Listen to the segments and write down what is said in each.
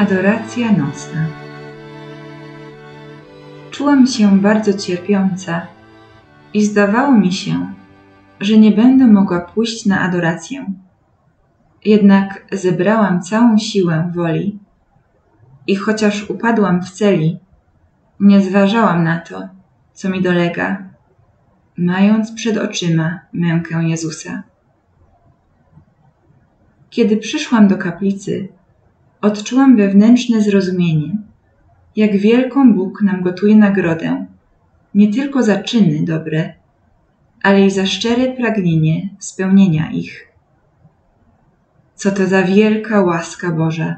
Adoracja nocna. Czułam się bardzo cierpiąca i zdawało mi się, że nie będę mogła pójść na adorację. Jednak zebrałam całą siłę woli i chociaż upadłam w celi, nie zważałam na to, co mi dolega, mając przed oczyma mękę Jezusa. Kiedy przyszłam do kaplicy, odczułam wewnętrzne zrozumienie, jak wielką Bóg nam gotuje nagrodę, nie tylko za czyny dobre, ale i za szczere pragnienie spełnienia ich. Co to za wielka łaska Boża!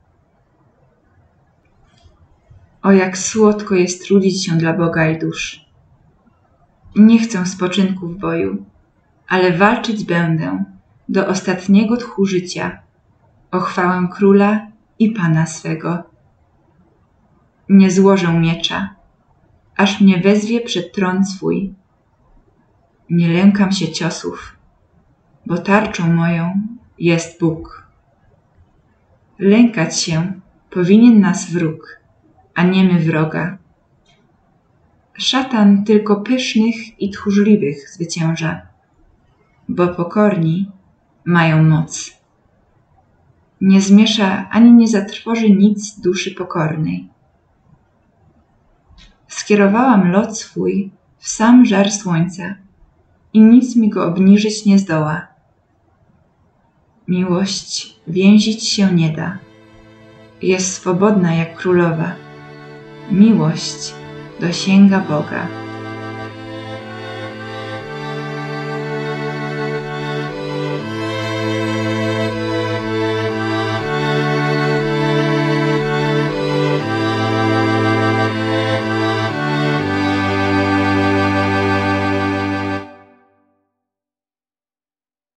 O, jak słodko jest trudzić się dla Boga i dusz. Nie chcę spoczynku w boju, ale walczyć będę do ostatniego tchu życia o chwałę Króla i Pana swego. Nie złożę miecza, aż mnie wezwie przed tron swój. Nie lękam się ciosów, bo tarczą moją jest Bóg. Lękać się powinien nas wróg, a nie my wroga. Szatan tylko pysznych i tchórzliwych zwycięża, bo pokorni mają moc. Nie zmiesza ani nie zatrwoży nic duszy pokornej. Skierowałam lot swój w sam żar słońca i nic mi go obniżyć nie zdoła. Miłość więzić się nie da. Jest swobodna jak królowa. Miłość dosięga Boga.